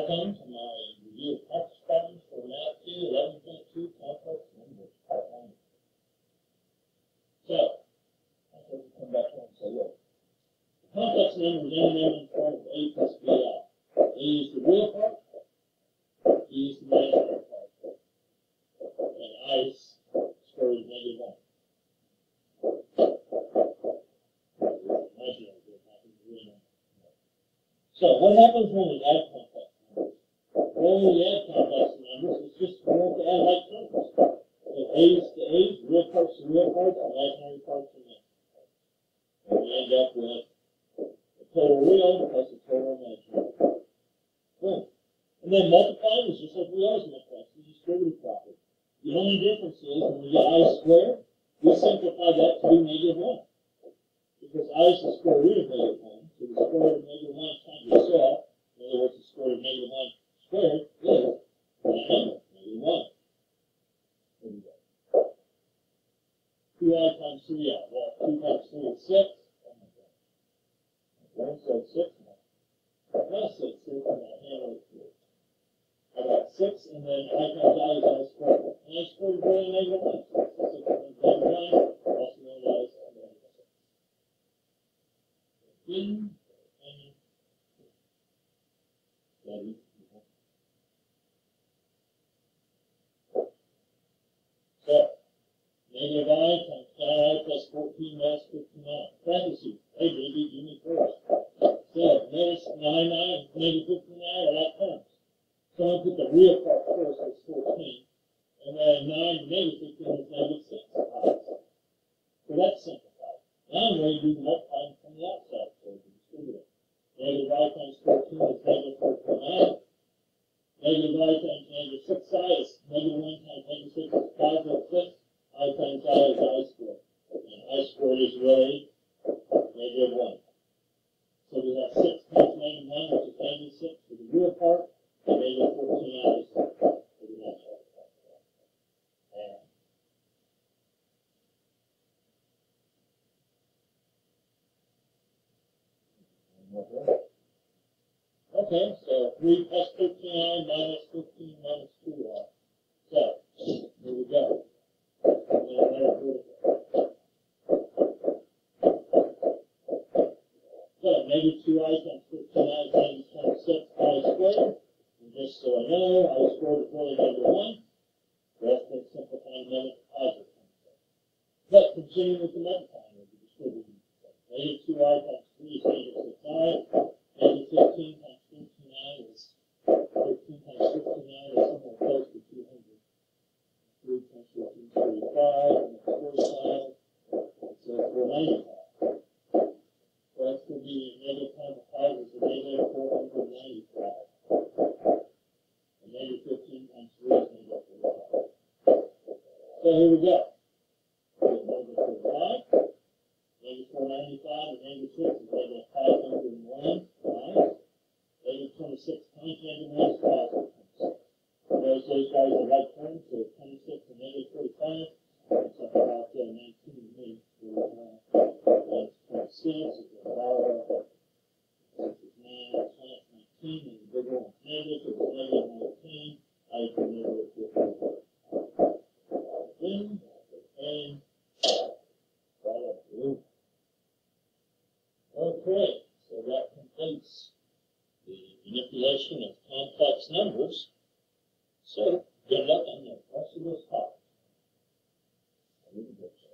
Welcome to my review of practice problems for Math 2, 11.2 complex numbers, part 1. So, I thought we'd come back here and say, look, complex numbers in the form of A plus BI. A is the real part, B is the imaginary part, and I squared is -1. Imaginary bit happens to be real. So, what happens when we add complex numbers? Well, when we add complex numbers, it's just we want to add like numbers. So, A's to A's, real parts to real parts, imaginary parts to imaginary. And we end up with the total real plus the total imaginary. Boom. And then multiplying is just like we always multiply. It's the distributive property. The only difference is when we get I squared, we simplify that to be -1. Because I is the square root of -1, so the square root of -1 times itself, in other words, the square root of -1 squared is that number, -1. There we go. 2I times 3I. Well, 2 times 3 is 6. Oh my God. Okay, so 6 now. Now 6, and I handle it through. I got 6, and then I times I is I squared. And I squared is really -1. So 6 times -1, also known as -6. In and ready. So, -I times I plus 14 minus 59. Parentheses. Hey, baby, give me first. So, notice 9 and -59 are like terms. So I'll put the real part first, that's 14. And then 9 and -15 is -6. So that's simplified. Now I'm ready to do the multiplying from the outside, so the distributor. -I times 14 is -4.9. -I times -6i is -1 times -6 is +6. I times I is I squared. And I squared is really -1. So we have 6 times -1, which is -6 for the real part, and -14i for the imaginary part. Okay, so 3 plus 13i minus 15 minus 2i. So, here we go. So, -2i times 15i times 26i squared. And just so I know, I squared is really -1. The rest of simplifying them is positive. But continuing with the multiplying of the distributed. -2i times 3 is -6i. -15 times 15i is 15 times 15i is somewhere close to 200. 3 times 15 is 35, and it's 45. So 495. So that's going to be negative times 5 is a -495. And -15 times 3 is -45. So here we go. -45, -495, and -6 is -501. Right? -26 times -1 is +26. Notice those guys are like terms, so 26 and -45. It's about 19 to me. That's 26, it's a dollar. 6 is 9, so that's 19, and the bigger one's negative, so it's -19. I can never get over in and blue. Okay, so that completes the manipulation of complex numbers. So, good luck on the rest of this talk.